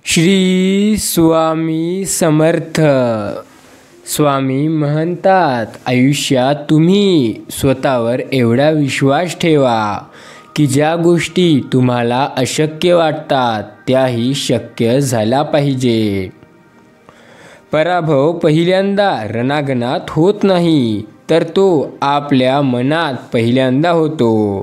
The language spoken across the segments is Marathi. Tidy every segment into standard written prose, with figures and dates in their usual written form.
श्री स्वामी समर्थ. स्वामी म्हणतात, आयुष्यात तुम्ही स्वतःवर एवढा विश्वास ठेवा की ज्या गोष्टी तुम्हाला अशक्य वाटतात त्याही शक्य झाल्या पाहिजे. पराभव पहिल्यांदा रणांगणात होत नाही, तर तो आपल्या मनात पहिल्यांदा होतो.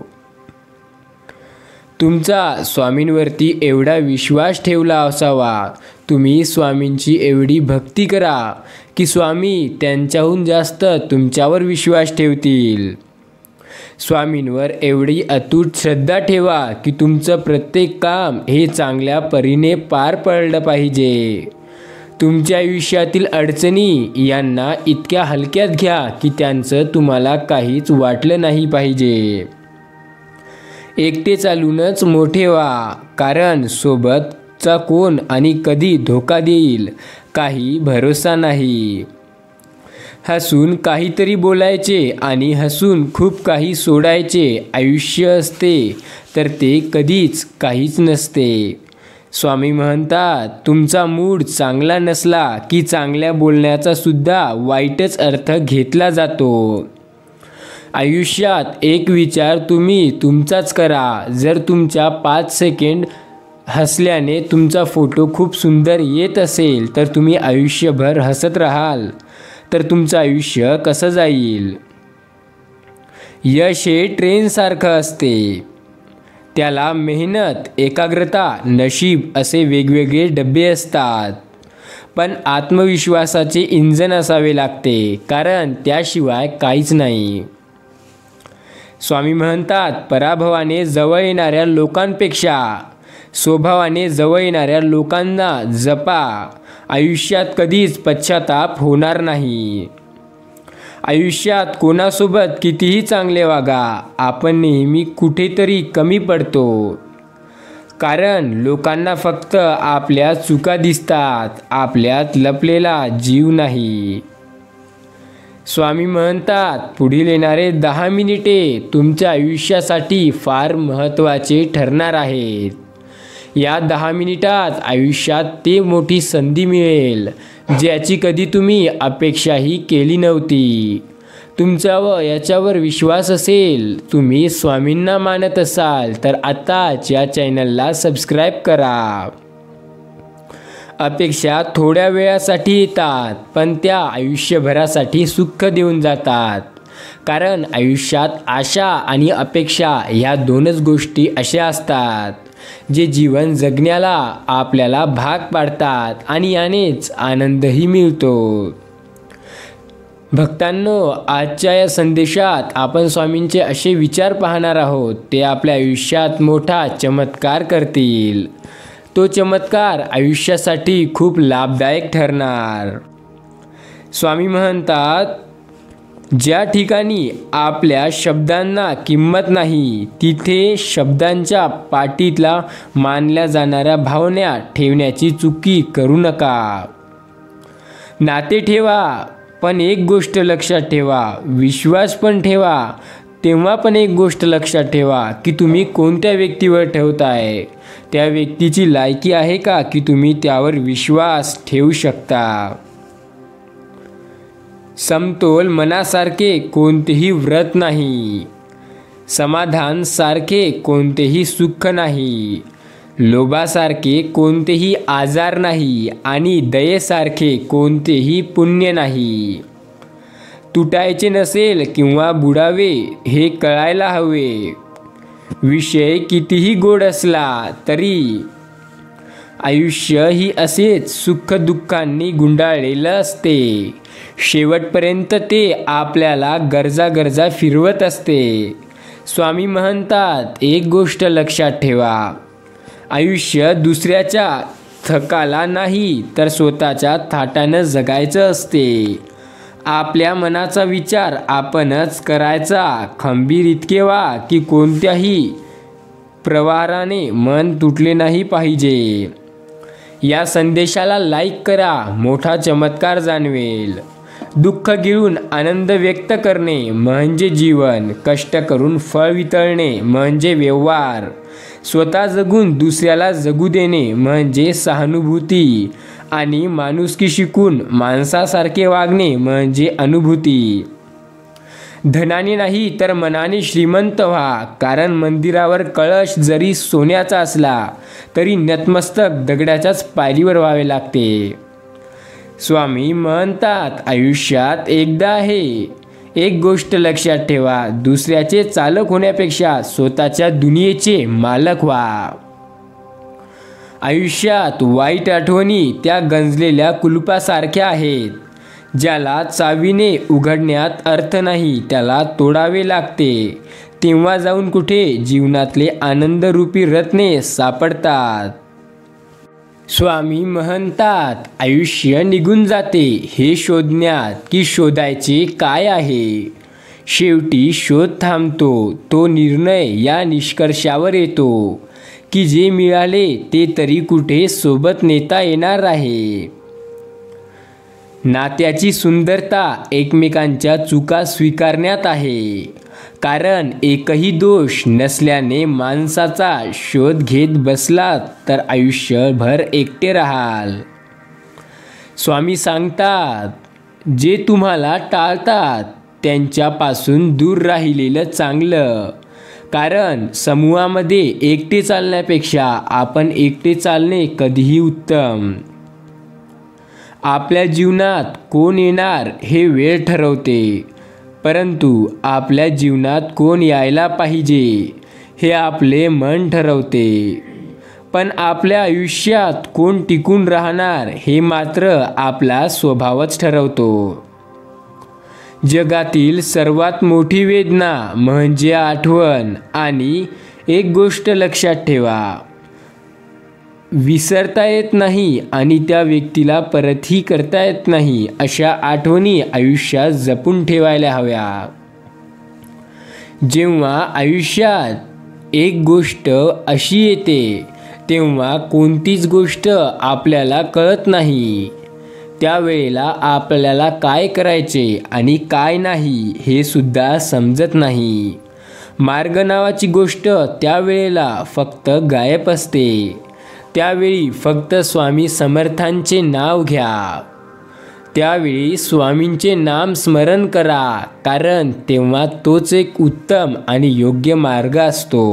तुमचा स्वामींवरती एवढा विश्वास ठेवला असावा, तुम्ही स्वामींची एवढी भक्ती करा की स्वामी त्यांच्याहून जास्त तुमच्यावर विश्वास ठेवतील. स्वामींवर एवढी अतूट श्रद्धा ठेवा की तुमचं प्रत्येक काम हे चांगल्या परीने पार पडलं पाहिजे. तुमच्या आयुष्यातील अडचणी यांना इतक्या हलक्यात घ्या की त्यांचं तुम्हाला काहीच वाटलं नाही पाहिजे. एकटे चालूनच मोठे व्हा, कारण सोबतचा कोण आणि कधी धोका देईल काही भरोसा नाही. हसून काहीतरी बोलायचे आणि हसून खूप काही सोडायचे आयुष्य असते, तर ते कधीच काहीच नसते. स्वामी म्हणतात, तुमचा मूड चांगला नसला की चांगल्या बोलण्याचा सुद्धा वाईटच अर्थ घेतला जातो. आयुष्यात एक विचार तुम्ही तुमचाच करा. जर तुमच्या 5 सेकंड हसल्याने तुमचा फोटो खूप सुंदर येत असेल, तर तुम्ही आयुष्यभर हसत राहाल, तर तुमचं आयुष्य कसं जाईल? यश हे ट्रेनसारखं असते. त्याला मेहनत, एकाग्रता, नशीब असे वेगवेगळे डबे असतात. पण आत्मविश्वासाचे इंजन असावे लागते, कारण त्याशिवाय काहीच नाही. स्वामी म्हणतात, पराभवाने जवळ येणाऱ्या लोकांपेक्षा स्वभावाने जवळ येणाऱ्या लोकांना जपा. आयुष्यात कधीच पश्चाताप होणार नाही. आयुष्यात कोणासोबत कितीही चांगले वागा, आपण नेहमी कुठेतरी कमी पडतो. कारण लोकांना फक्त आपल्या चुका दिसतात, आपल्यात लपलेला जीव नाही. स्वामी म्हणतात, पुढील येणारे 10 मिनिटे तुमच्या आयुष्यासाठी फार महत्त्वाचे ठरणार आहेत. या 10 मिनिटात आयुष्यात ते मोठी संधी मिळेल ज्याची कधी तुम्ही अपेक्षाही केली नव्हती. तुमचा याच्यावर विश्वास असेल, तुम्ही स्वामींना मानत असाल, तर आताच या चॅनलला सबस्क्राईब करा. अपेक्षा थोड्या वेळासाठी येतात, पण त्या आयुष्यभरासाठी सुख देऊन जातात. कारण आयुष्यात आशा आणि अपेक्षा ह्या 2च गोष्टी अशा असतात जे जीवन जगण्याला आपल्याला भाग पाडतात आणि यानेच आनंदही मिळतो. भक्तांनो, आजच्या या संदेशात आपण स्वामींचे असे विचार पाहणार आहोत, ते आपल्या आयुष्यात मोठा चमत्कार करतील. तो चमत्कार आयुष्यासाठी खूप लाभदायक ठरणार. स्वामी म्हणतात, ज्या ठिकाणी आपल्या शब्दांना किंमत नाही, तिथे शब्दांच्या पाठीतला मानल्या जाणाऱ्या भावना ठेवण्याची चुकी करू नका. नाते ठेवा, पण एक गोष्ट लक्षात ठेवा, विश्वास पण ठेवा. तेव्हा पण एक गोष्ट लक्षात ठेवा की तुम्ही कोणत्या व्यक्तीवर ठेवताय. त्या व्यक्तीची लायकी आहे का की तुम्ही त्यावर विश्वास ठेवू शकता. समतोल मनासारखे कोणतेही व्रत नाही. समाधान सारखे कोणतेही सुख नाही. लोभासारखे कोणतेही आजार नाही आणि दयेसारखे कोणतेही पुण्य नाही. तुटायचे नसेल किंवा बुडावे हे कळायला हवे. विषय कितीही गोड असला तरी आयुष्य ही असेच सुख दुःखांनी गुंडाळलेलं असते. शेवटपर्यंत ते आपल्याला गरजा फिरवत असते. स्वामी म्हणतात, एक गोष्ट लक्षात ठेवा, आयुष्य दुसऱ्याच्या थकाला नाही, तर स्वतःच्या थाटानं जगायचं असते. आपल्या मनाचा विचार आपणच करायचा. खंबीर इतके व्हा की कोणत्याही प्रवाहाने मन तुटले नाही पाहिजे. या संदेशाला लाईक करा, मोठा चमत्कार जाणवेल. दुःख गिळून आनंद व्यक्त करणे म्हणजे जीवन. कष्ट करून फळ वितळणे म्हणजे व्यवहार. स्वतः जगून दुसऱ्याला जगू देणे म्हणजे सहानुभूती आणि माणुसकी शिकून माणसासारखे वागणे म्हणजे अनुभूती. धनाने नाही तर मनाने श्रीमंत व्हा, कारण मंदिरावर कळश जरी सोन्याचा असला तरी नतमस्तक दगडाच्याच पायरीवर व्हावे लागते. स्वामी म्हणतात आयुष्यात एकदा आहे. एक गोष्ट लक्षात ठेवा, दुसऱ्याचे चालक होण्यापेक्षा स्वतःच्या दुनियेचे मालक व्हा. आयुष्यात वाईट आठवणी त्या गंजलेल्या कुलुपासारख्या आहेत. ज्याला चावीने उघडण्यात अर्थ नाही त्याला तोडावे लागते. तेव्हा जाऊन कुठे जीवनातले आनंदरूपी रत्ने सापडतात. स्वामी म्हणतात आयुष्य निघून जाते हे शोधण्यात की शोधायचे काय आहे. शेवटी शोध थांबतो, तो निर्णय या निष्कर्षावर येतो की जे मिळाले ते तरी कुठे सोबत नेता येणार आहे. नात्याची सुंदरता एकमेकांच्या चुका स्वीकारण्यात आहे, कारण एकही दोष नसल्याने माणसाचा शोध घेत बसलात तर आयुष्यभर एकटे राहाल. स्वामी सांगतात जे तुम्हाला टाळतात त्यांच्यापासून दूर राहिलेलं चांगलं, कारण समूहामध्ये एकटे चालण्यापेक्षा आपण एकटे चालणे कधीही उत्तम. आपल्या जीवनात कोण येणार हे वेळ ठरवते, परंतु आपल्या जीवनात कोण यायला पाहिजे हे आपले मन ठरवते. पण आपल्या आयुष्यात कोण टिकून राहणार हे मात्र आपला स्वभावच ठरवतो. जगातील सर्वात मोठी वेदना म्हणजे आठवण. आणि एक गोष्ट लक्षात ठेवा, विसरता येत नाही आणि त्या व्यक्तीला परतही करता येत नाही अशा आठवणी आयुष्यात जपून ठेवायला हव्या. जेव्हा आयुष्यात एक गोष्ट अशी येते तेव्हा कोणतीच गोष्ट आपल्याला कळत नाही. त्यावेळेला आपल्याला काय करायचे आणि काय नाही हे सुद्धा समजत नाही. मार्ग नावाची गोष्ट त्यावेळेला फक्त गायब असते. त्यावेळी फक्त स्वामी समर्थांचे नाव घ्या. त्यावेळी स्वामींचे नाम स्मरण करा, कारण तेव्हा तोच एक उत्तम आणि योग्य मार्ग असतो.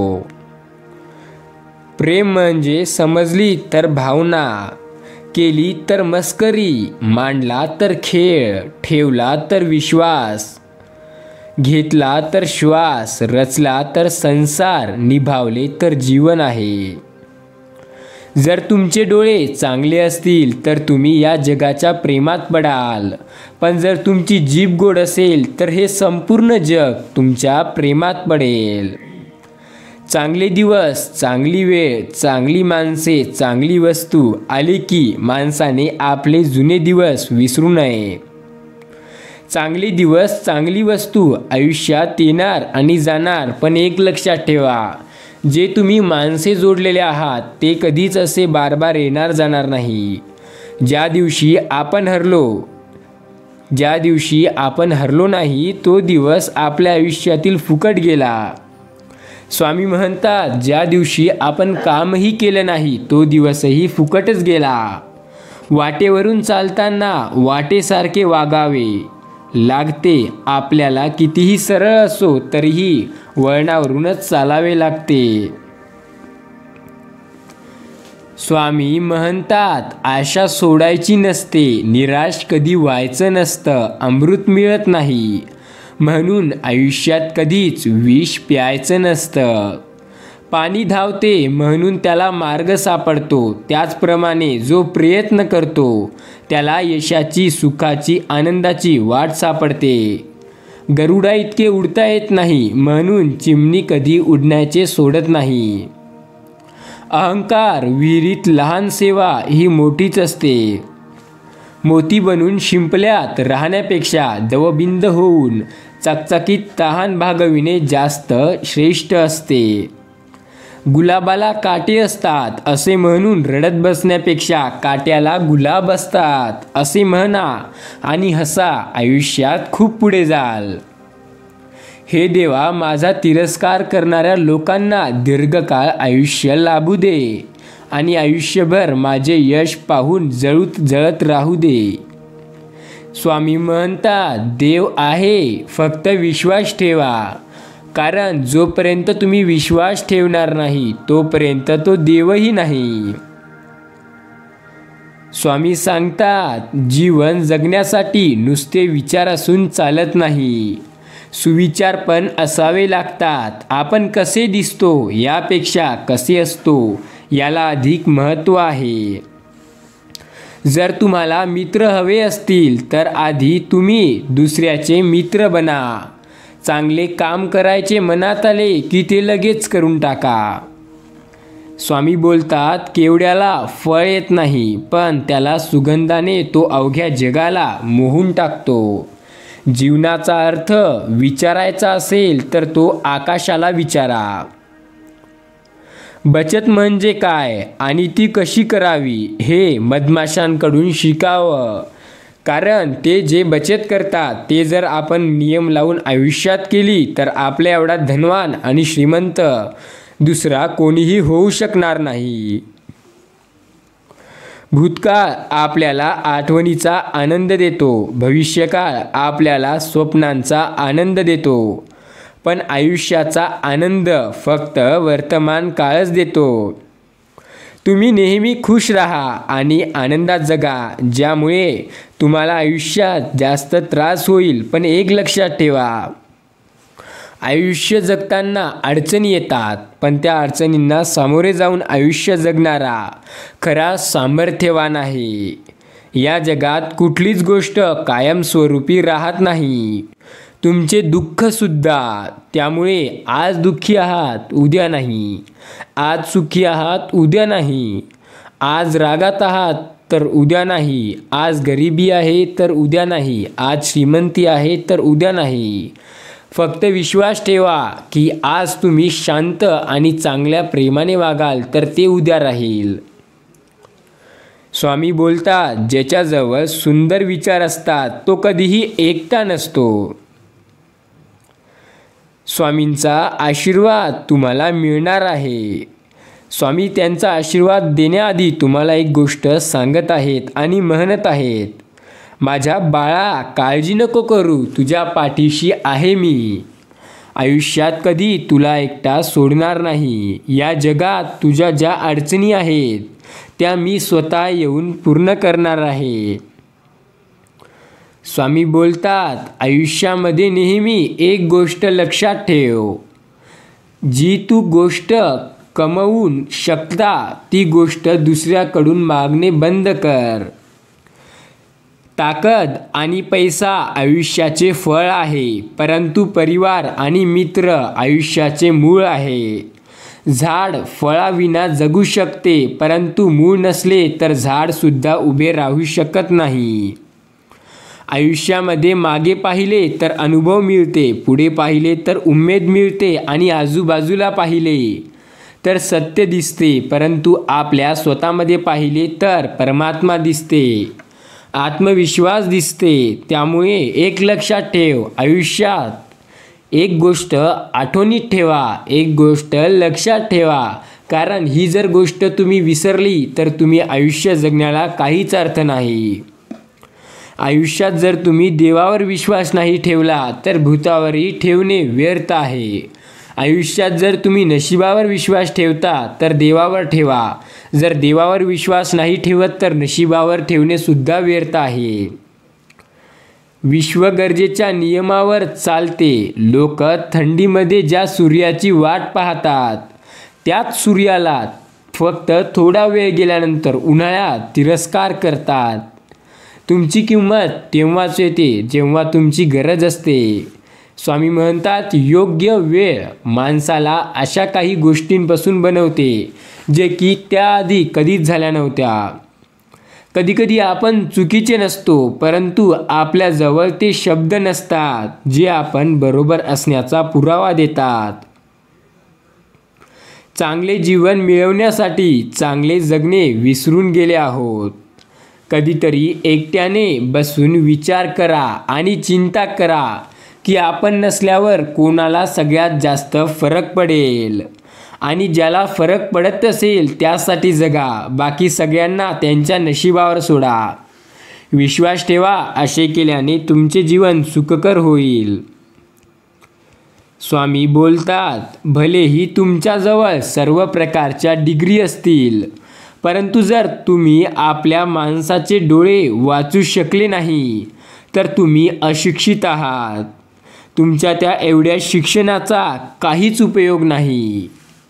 प्रेम म्हणजे समजली तर भावना, केली तर मस्करी, मांडला तर खेळ, ठेवला तर विश्वास, घेतला तर श्वास, रचला तर संसार, निभावले तर जीवन आहे. जर तुमचे डोळे चांगले असतील तर तुम्ही या जगाच्या प्रेमात पडाल, पण जर तुमची जीभ गोड असेल तर हे संपूर्ण जग तुमच्या प्रेमात पडेल. चांगले दिवस, चांगली वेळ, चांगली माणसे, चांगली वस्तू आली की माणसाने आपले जुने दिवस विसरू नये. चांगले दिवस, चांगली वस्तू आयुष्यात येणार आणि जाणार, पण एक लक्षात ठेवा, जे तुम्ही माणसे जोडलेले आहात ते कधीच असे बार येणार जाणार नाही. ज्या दिवशी आपण हरलो नाही तो दिवस आपल्या आयुष्यातील फुकट गेला. स्वामी म्हणतात ज्या दिवशी आपण कामही केलं नाही तो दिवसही फुकटच गेला. वाटेवरून चालताना वाटेसारखे वागावे लागते. आपल्याला कितीही सरळ असो तरीही वळणावरूनच चालावे लागते. स्वामी म्हणतात आशा सोडायची नसते, निराश कधी व्हायचं नसतं, अमृत मिळत नाही म्हणून आयुष्यात कधीच विष प्यायचं नसतं. पाणी धावते म्हणून त्याला मार्ग सापडतो, त्याचप्रमाणे जो प्रयत्न करतो त्याला यशाची, सुखाची, आनंदाची वाट सापडते. गरुडा इतके उडता येत नाही म्हणून चिमणी कधी उडण्याचे सोडत नाही. अहंकार विहिरीत लहान सेवा ही मोठीच असते. मोती बनून शिंपल्यात राहण्यापेक्षा दवबिंद होऊन चकचकीत तहान भागविणे जास्त श्रेष्ठ असते. गुलाबाला काटे असतात असे म्हणून रडत बसण्यापेक्षा काट्याला गुलाब असतात असे म्हणा आणि हसा, आयुष्यात खूप पुढे जाल. हे देवा, माझा तिरस्कार करणाऱ्या लोकांना दीर्घकाळ आयुष्य लाभू दे आणि आयुष्यभर माझे यश पाहून जळत राहू दे. स्वामी म्हणतात, देव आहे, फक्त विश्वास ठेवा. कारण जोपर्यंत तुम्ही विश्वास ठेवणार नाही तोपर्यंत तो देवही नाही. स्वामी सांगतात, जीवन जगण्यासाठी नुसते विचार असून चालत नाही, सुविचार पण असावे लागतात. आपण कसे दिसतो यापेक्षा कसे असतो याला अधिक महत्त्व आहे. जर तुम्हाला मित्र हवे असतील तर आधी तुम्ही दुसऱ्याचे मित्र बना. चांगले काम करायचे मनात आले की ते लगेच करून टाका. स्वामी बोलतात, केवड्याला फळ येत नाही, पण त्याला सुगंधाने तो अवघ्या जगाला मोहून टाकतो. जीवनाचा अर्थ विचारायचा असेल तर तो आकाशाला विचारा. बचत म्हणजे काय आणि ती कशी करावी हे मधमाशांकडून शिकावं. कारण ते जे बचत करतात ते जर आपण नियम लावून आयुष्यात केली तर आपल्या एवढा धनवान आणि श्रीमंत दुसरा कोणीही होऊ शकणार नाही. भूतकाळ आपल्याला आठवणीचा आनंद देतो, भविष्यकाळ आपल्याला स्वप्नांचा आनंद देतो, पण आयुष्याचा आनंद फक्त वर्तमान काळच देतो. तुम्ही नेहमी खुश राहा आणि आनंदात जगा, ज्यामुळे तुम्हाला आयुष्यात जास्त त्रास होईल. पण एक लक्षात ठेवा, आयुष्य जगताना अडचणी येतात, पण त्या अडचणींना सामोरे जाऊन आयुष्य जगणारा खरा सामर्थ्यवान आहे. या जगात कुठलीच गोष्ट कायमस्वरूपी राहत नाही, तुमचे दुःखसुद्धा. त्यामुळे आज दुःखी आहात उद्या नाही, आज सुखी आहात उद्या नाही, आज रागात आहात तर उद्या नाही, आज गरिबी आहे तर उद्या नाही, आज श्रीमंती आहे तर उद्या नाही. फक्त विश्वास ठेवा की आज तुम्ही शांत आणि चांगल्या प्रेमाने वागाल तर ते उद्या राहील. स्वामी बोलतात, ज्याच्याजवळ सुंदर विचार असतात तो कधीही एकटा नसतो. स्वामींचा आशीर्वाद तुम्हाला मिळणार आहे. स्वामी त्यांचा आशीर्वाद देण्याआधी तुम्हाला एक गोष्ट सांगत आहेत आणि म्हणत आहेत, माझ्या बाळा, काळजी नको करू, तुझ्या पाठीशी आहे मी. आयुष्यात कधी तुला एकटा सोडणार नाही. या जगात तुझ्या ज्या अडचणी आहेत त्या मी स्वतः येऊन पूर्ण करणार आहे. स्वामी बोलतात, आयुष्यामध्ये नेहमी एक गोष्ट लक्षात ठेव, जी तू गोष्ट कमवून शकता ती गोष्ट दुसऱ्याकडून मागणे बंद कर. ताकद आणि पैसा आयुष्याचे फळ आहे, परंतु परिवार आणि मित्र आयुष्याचे मूळ आहे. झाड फळाविना जगू शकते, परंतु मूळ नसले तर झाडसुद्धा उभे राहू शकत नाही. आयुष्यामध्ये मागे पाहिले तर अनुभव मिळते, पुढे पाहिले तर उमेद मिळते आणि आजूबाजूला पाहिले तर सत्य दिसते, परंतु आपल्या स्वतःमध्ये पाहिले तर परमात्मा दिसते, आत्मविश्वास दिसते. त्यामुळे एक लक्षात ठेव, आयुष्यात एक गोष्ट आठवणीत ठेवा, एक गोष्ट लक्षात ठेवा. कारण ही जर गोष्ट तुम्ही विसरली तर तुम्ही आयुष्य जगण्याला काहीच अर्थ नाही. आयुष्यात जर तुम्ही देवावर विश्वास नाही ठेवला तर भूतावरही ठेवणे व्यर्थ आहे. आयुष्यात जर तुम्ही नशिबावर विश्वास ठेवता तर देवावर ठेवा. जर देवावर विश्वास नाही ठेवत तर नशिबावर ठेवणे सुद्धा व्यर्थ आहे. विश्व गरजेच्या नियमावर चालते. लोक थंडीमध्ये ज्या सूर्याची वाट पाहतात त्याच सूर्याला फक्त थोडा वेळ गेल्यानंतर उन्हाळ्यात तिरस्कार करतात. तुमची किंमत तेव्हाच येते जेव्हा तुमची गरज असते. स्वामी म्हणतात, योग्य वेळ माणसाला अशा काही गोष्टींपासून बनवते जे की त्याआधी कधीच झाल्या नव्हत्या. कधीकधी आपण चुकीचे नसतो, परंतु आपल्याजवळ ते शब्द नसतात जे आपण बरोबर असण्याचा पुरावा देतात. चांगले जीवन मिळवण्यासाठी चांगले जगणे विसरून गेले आहोत. कधीतरी एकट्याने बसून विचार करा आणि चिंता करा, की आपण नसल्यावर कोणाला सगळ्यात जास्त फरक पडेल, आणि ज्याला फरक पडत असेल त्यासाठी जगा, बाकी सगळ्यांना त्यांच्या नशिबावर सोडा. विश्वास ठेवा, असे केल्याने तुमचे जीवन सुखकर होईल. स्वामी बोलतात, भलेही तुमच्याजवळ सर्व प्रकारच्या डिग्री असतील, परंतु जर तुम्ही आपल्या माणसाचे डोळे वाचू शकले नाही तर तुम्ही अशिक्षित आहात. तुमच्या त्या एवढ्या शिक्षणाचा काहीच उपयोग नाही.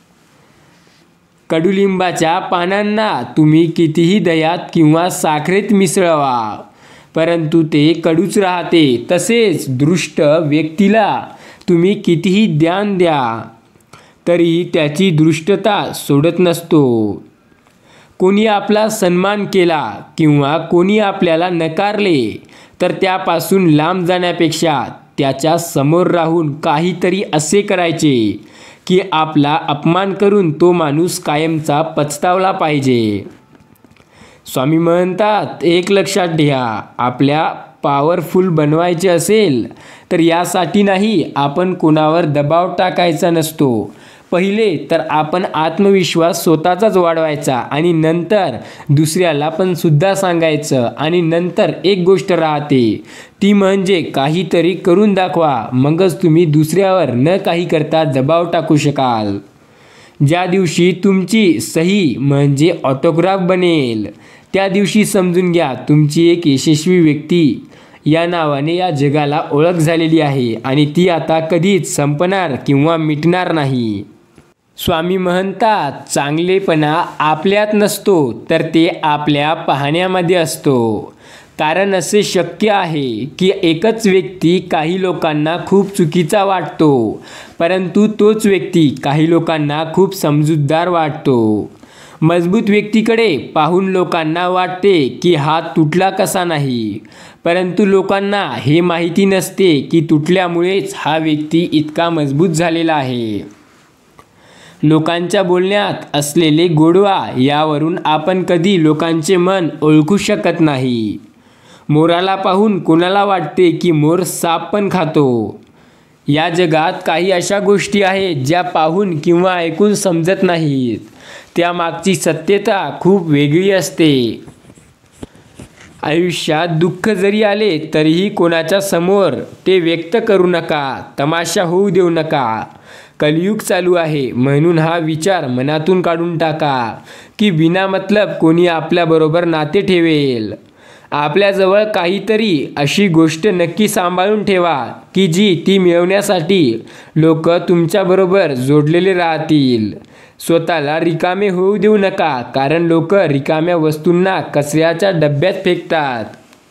कडुलिंबाच्या पानांना तुम्ही कितीही दह्यात किंवा साखरेत मिसळवा, परंतु ते कडूच राहते. तसेच दृष्ट व्यक्तीला तुम्ही कितीही ज्ञान द्या तरीही त्याची दृष्टता सोडत नसतो. कोणी आपला सन्मान केला किंवा कोणी आपल्याला नकारले तर त्यापासून लांब जाण्यापेक्षा त्याच्या समोर राहून काहीतरी असे करायचे की आपला अपमान करून तो माणूस कायमचा पछतावला पाहिजे. स्वामी म्हणतात, एक लक्षात घ्या, आपल्या पॉवरफुल बनवायचे असेल तर यासाठी नाही आपण कोणावर दबाव टाकायचा नसतो. पहिले तर आपण आत्मविश्वास स्वतःचाच वाढवायचा आणि नंतर दुसऱ्याला पण सुद्धा सांगायचं. आणि नंतर एक गोष्ट राहते, ती म्हणजे काहीतरी करून दाखवा, मगच तुम्ही दुसऱ्यावर न काही करता दबाव टाकू शकाल. ज्या दिवशी तुमची सही म्हणजे ऑटोग्राफ बनेल त्या दिवशी समजून घ्या तुमची एक यशस्वी व्यक्ती या नावाने या जगाला ओळख झालेली आहे आणि ती आता कधीच संपणार किंवा मिटणार नाही. स्वामी म्हणतात, चांगलेपणा आपल्यात नसतो तर ते आपल्या पाहण्यामध्ये असतो. कारण असे शक्य आहे की एकच व्यक्ती काही लोकांना खूप चुकीचा वाटतो, परंतु तोच व्यक्ती काही लोकांना खूप समजूतदार वाटतो. मजबूत व्यक्तीकडे पाहून लोकांना वाटते की हात तुटला कसा नाही, परंतु लोकांना हे माहिती नसते की तुटल्यामुळेच हा व्यक्ती इतका मजबूत झालेला आहे. लोकांच्या बोलण्यात असलेले गोडवा यावरून आपण कधी लोकांचे मन ओळखू शकत नाही. मोराला पाहून कोणाला वाटते की मोर साप पण खातो. या जगात काही अशा गोष्टी आहेत ज्या पाहून किंवा ऐकून समजत नाहीत, त्यामागची सत्यता खूप वेगळी असते. आयुष्यात दुःख जरी आले तरीही कोणाच्या समोर ते व्यक्त करू नका, तमाशा होऊ देऊ नका. कलियुग चालू आहे म्हणून हा विचार मनातून काढून टाका की विनामतलब कोणी आपल्याबरोबर नाते ठेवेल. आपल्याजवळ काहीतरी अशी गोष्ट नक्की सांभाळून ठेवा की जी ती मिळवण्यासाठी लोक तुमच्याबरोबर जोडलेले राहतील. स्वतःला रिकामे होऊ देऊ नका, कारण लोक रिकाम्या वस्तूंना कचऱ्याच्या डब्यात फेकतात.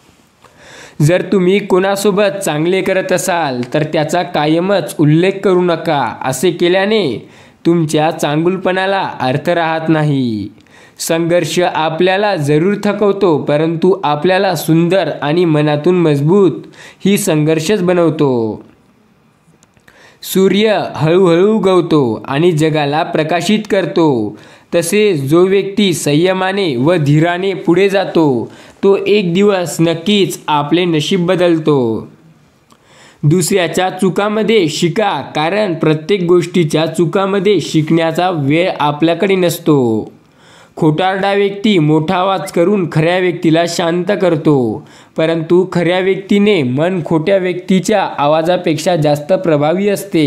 जर तुम्ही कोणासोबत चांगले करत असाल तर त्याचा कायमच उल्लेख करू नका. असे केल्याने तुमच्या चांगुलपणाला अर्थ राहत नाही. संघर्ष आपल्याला जरूर थकवतो, परंतु आपल्याला सुंदर आणि मनातून मजबूत ही संघर्षच बनवतो. सूर्य हळूहळू उगवतो आणि जगाला प्रकाशित करतो, तसेच जो व्यक्ती संयमाने व धीराने पुढे जातो तो एक दिवस नक्कीच आपले नशीब बदलतो. दुसऱ्याच्या चुकामध्ये शिका, कारण प्रत्येक गोष्टीच्या चुकामध्ये शिकण्याचा वेळ आपल्याकडे नसतो. खोटारडा व्यक्ती मोठा आवाज करून खऱ्या व्यक्तीला शांत करतो, परंतु खऱ्या व्यक्तीने मन खोट्या व्यक्तीच्या आवाजापेक्षा जास्त प्रभावी असते.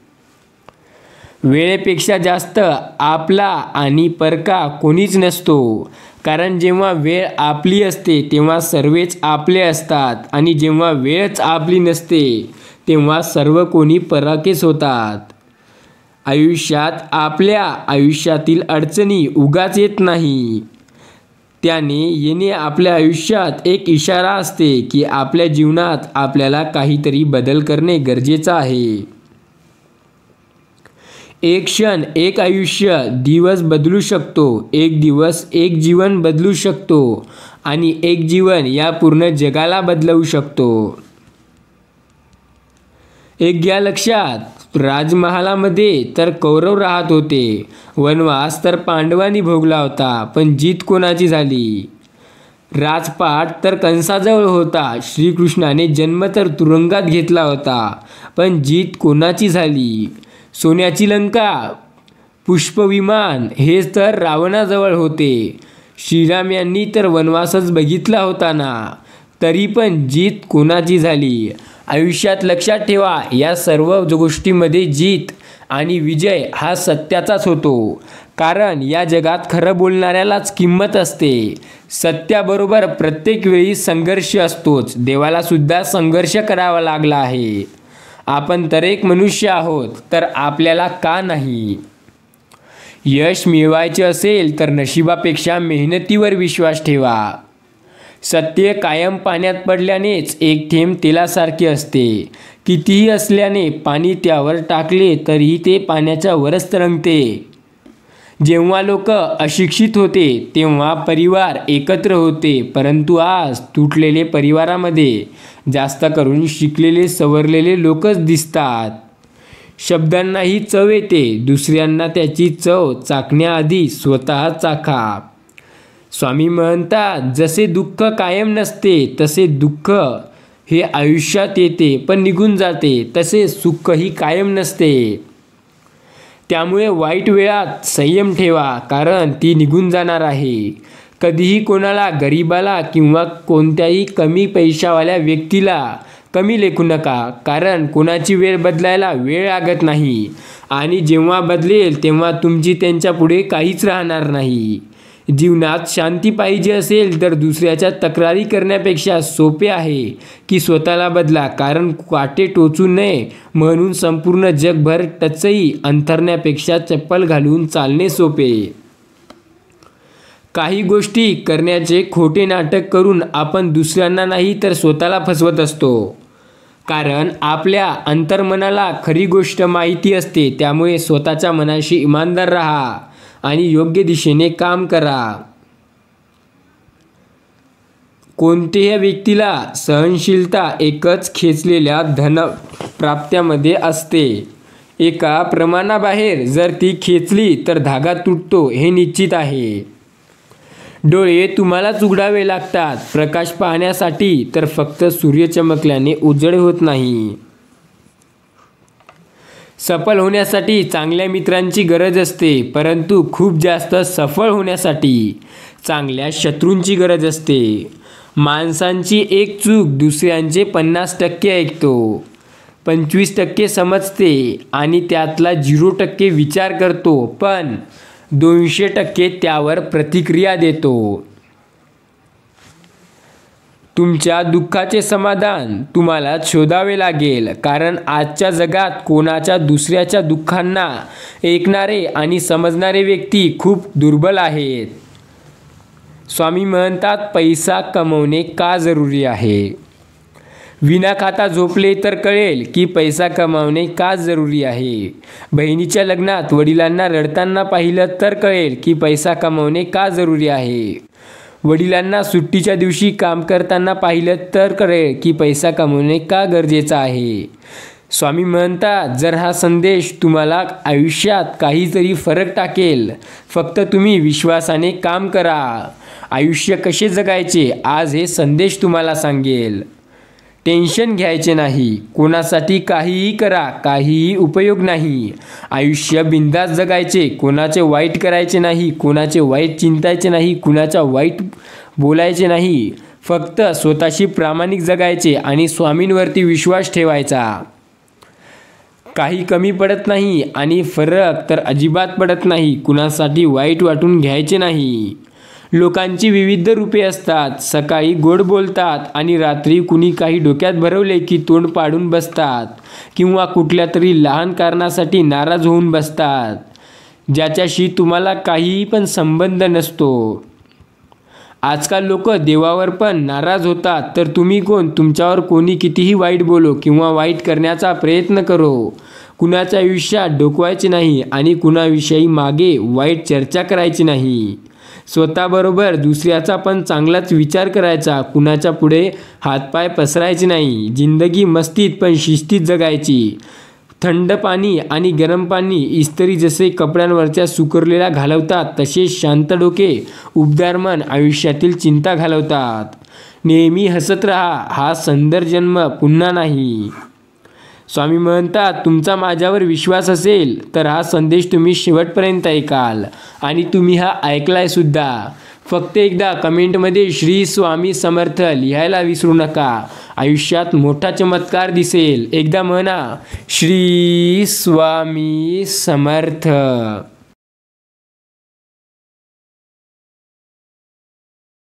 वेळेपेक्षा जास्त आपला आणि परका कोणीच नसतो, कारण जेव्हा वेळ आपली असते तेव्हा सर्वच आपले असतात आणि जेव्हा वेळच आपली नसते तेव्हा सर्व कोणी परकेच होतात. आयुष्यात आपल्या आयुष्यातील अडचणी उगाच येत नाही, त्याने येणे आपल्या आयुष्यात एक इशारा असते की आपल्या जीवनात आपल्याला काहीतरी बदल करणे गरजेचे आहे. एक क्षण एक आयुष्य दिवस बदलू शकतो, एक दिवस एक जीवन बदलू शकतो आणि एक जीवन या पूर्ण जगाला बदलवू शकतो. एक घ्या लक्षात, राजमहालामध्ये तर कौरव राहत होते, वनवास तर पांडवांनी भोगला होता, पण जीत कोणाची झाली? राजपाट तर कंसाजवळ होता. श्रीकृष्णाने जन्म तर तुरुंगात घेतला होता. पण जीत कोणाची झाली? सोन्याची लंका, पुष्पविमान हे तर रावणाजवळ होते. श्रीराम यांनी तर वनवासच बघितला होता ना. तरी पण जीत कोणाची झाली? आयुष्यात लक्षात ठेवा, या सर्व गोष्टींमध्ये जीत आणि विजय हा सत्याचाच होतो. कारण या जगात खरं बोलणाऱ्यालाच किंमत असते. सत्याबरोबर प्रत्येक वेळी संघर्ष असतोच. देवाला सुद्धा संघर्ष करावा लागला आहे. आपण तर एक मनुष्य आहोत, तर आपल्याला का नाही? यश मिळवायचे असेल तर नशिबापेक्षा मेहनतीवर विश्वास ठेवा. सत्य कायम पाण्यात पडल्यानेच एक थेंब तेलासारखे असते. कितीही असल्याने पाणी त्यावर टाकले तरीही ते पाण्याच्या वरच तरंगते. जेव्हा लोक अशिक्षित होते तेव्हा परिवार एकत्र होते, परंतु आज तुटलेले परिवारामध्ये जास्त करून शिकलेले सवरलेले लोकच दिसतात. शब्दांनाही चव येते, दुसऱ्यांना त्याची चव चाखण्याआधी स्वतः चाखा. स्वामी म्हणतात, जसे दुःख कायम नसते तसे दुःख हे आयुष्यात येते पण निघून जाते, तसे सुखही कायम नसते. त्यामुळे वाईट वेळात संयम ठेवा, कारण ती निघून जाणार आहे. कधीही कोणाला, गरीबाला किंवा कोणत्याही कमी पैशावाल्या व्यक्तीला कमी लेखू नका, कारण कोणाची वेळ बदलायला वेळ लागत नाही आणि जेव्हा बदलेल तेव्हा तुमची त्यांच्यापुढे काहीच राहणार नाही. जीवनात शांती पाहिजे असेल तर दुसऱ्याच्या तक्रारी करण्यापेक्षा सोपे आहे की स्वतःला बदला, कारण काटे टोचू नये म्हणून संपूर्ण जगभर टचई अंथरण्यापेक्षा चप्पल घालून चालणे सोपे. काही गोष्टी करण्याचे खोटे नाटक करून आपण दुसऱ्यांना नाही तर स्वतःला फसवत असतो. कारण आपल्या अंतर्मनाला खरी गोष्ट माहिती असते. त्यामुळे स्वतःच्या मनाशी इमानदार राहा आणि योग्य दिशेने काम करा. कोणत्याही व्यक्तीला सहनशीलता एकच खेचलेल्या धनप्राप्त्यामध्ये असते. एका प्रमाणाबाहेर जर ती खेचली तर धागा तुटतो हे निश्चित आहे. डोळे तुम्हालाच उघडावे लागतात प्रकाश पाहण्यासाठी, तर फक्त सूर्य चमकल्याने उजळ होत नाही. सफल होण्यासाठी चांगल्या मित्रांची गरज असते, परंतु खूप जास्त सफळ होण्यासाठी चांगल्या शत्रूंची गरज असते. माणसांची एक चूक दुसऱ्यांचे 50% ऐकतो, 25% समजते आणि त्यातला 0% विचार करतो, पण 200% त्यावर प्रतिक्रिया देतो. तुमच्या दुःखाचे समाधान तुम्हाला शोधावे लागेल, कारण आजच्या जगात कोणाच्या दुसऱ्याच्या दुःखांना ऐकणारे आणि समजणारे व्यक्ती खूप दुर्बल आहेत. स्वामी म्हणतात, पैसा कमवणे का जरुरी आहे? विना खाता झोपले तर कळेल की पैसा कमावणे का जरुरी आहे. बहिणीच्या लग्नात वडिलांना रडताना पाहिलं तर कळेल की पैसा कमावणे का जरुरी आहे. वडिलांना सुट्टीच्या दिवशी काम करताना पाहिलं तर कळेल की पैसा कमवणे का गरजेचा आहे. स्वामी म्हणतात, जर हा संदेश तुम्हाला आयुष्यात काहीतरी फरक टाकेल, फक्त तुम्ही विश्वासाने काम करा. आयुष्य कसे जगायचे आज हे संदेश तुम्हाला सांगेल. टेन्शन घ्यायचे नाही, कोणासाठी काहीही करा, काहीही उपयोग नाही. आयुष्य बिंदास जगायचे, कोणाचे वाईट करायचे नाही, कोणाचे वाईट चिंतायचे नाही, कुणाच्या वाईट बोलायचे नाही. फक्त स्वतःशी प्रामाणिक जगायचे आणि स्वामींवरती विश्वास ठेवायचा. काही कमी पडत नाही आणि फरक तर अजिबात पडत नाही. कुणासाठी वाईट वाटून घ्यायचे नाही. लोकांची विविध रूपे असतात. सकाळी गोड बोलतात आणि रात्री कुणी काही डोक्यात भरवले की तोंड पाडून बसतात किंवा कुठल्या तरी लहान कारणासाठी नाराज होऊन बसतात, ज्याच्याशी तुम्हाला काहीही पण संबंध नसतो. आजकाल लोक देवावर पण नाराज होतात, तर तुम्ही कोण? तुमच्यावर कोणी कितीही वाईट बोलो किंवा वाईट करण्याचा प्रयत्न करो, कुणाच्या आयुष्यात डोकवायचे नाही आणि कुणाविषयी मागे वाईट चर्चा करायची नाही. स्वतःबरोबर दुसऱ्याचा पण चांगलाच विचार करायचा. कुणाच्या पुढे हातपाय पसरायचे नाही. जिंदगी मस्तीत पण शिस्तीत जगायची. थंड पाणी आणि गरम पाणी इस्त्री जसे कपड्यांवरच्या सुकरलेल्या घालवतात, तसे शांत डोके उबदार मन आयुष्यातील चिंता घालवतात. नेहमी हसत राहा, हा सुंदर जन्म पुन्हा नाही. स्वामी म्हणतात, तुमचा माझ्यावर विश्वास असेल तर हा संदेश तुम्ही शेवटपर्यंत ऐकाल आणि तुम्ही हा ऐकलाय सुद्धा. फक्त एकदा कमेंटमध्ये श्री स्वामी समर्थ लिहायला विसरू नका. आयुष्यात मोठा चमत्कार दिसेल. एकदा म्हणा, श्री स्वामी समर्थ.